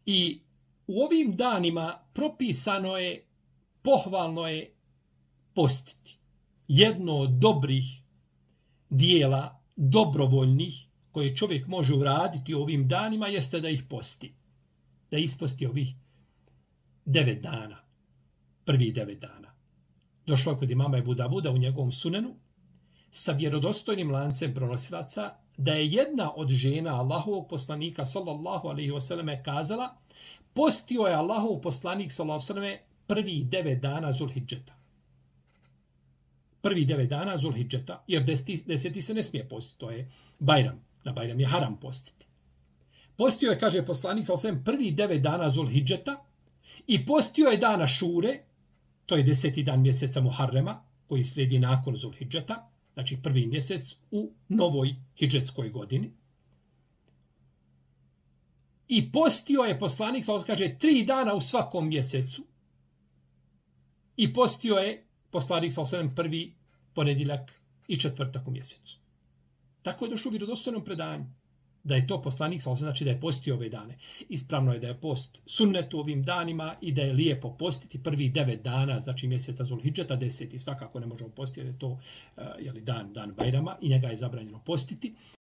I u ovim danima propisano je, pohvalno je postiti. Jedno od dobrih dijela, dobrovoljnih, koje čovjek može uraditi u ovim danima, jeste da ih posti. Da isposti ovih 9 dana. Prvih 9 dana. Došlo kod imama Ebu Davuda u njegovom sunenu sa vjerodostojnim lancem pronosilaca da je jedna od žena Allahovog poslanika sallallahu alejhi ve selleme kazala: postio je Allahov poslanik sallallahu alejhi ve selleme prvih 9 dana Zulhidžeta. Prvih 9 dana Zulhidžeta, jer 10. se ne smije postiti, to je Bajram. Na Bajram je haram postiti. Postio je, kaže poslanik sallallahu alejhi ve sellem, prvih 9 dana Zulhidžeta i postio je dana Šure, to je 10. dan mjeseca Muharrema, koji slijedi nakon Zulhidžeta, znači prvi mjesec u novoj hidžetskoj godini. I postio je poslanik, kaže, 3 dana u svakom mjesecu. I postio je poslanik, prvi ponedjeljak i četvrtak u mjesecu. Tako je došlo u vjerodostojnom predanju. Da je to poslanik, znači da je postio ove dane. Ispravno je da je post sunnet u ovim danima i da je lijepo postiti prvih 9 dana, znači mjeseca Zulhidžeta, 10. svakako ne možemo postiti jer je to dan Bajrama i njega je zabranjeno postiti.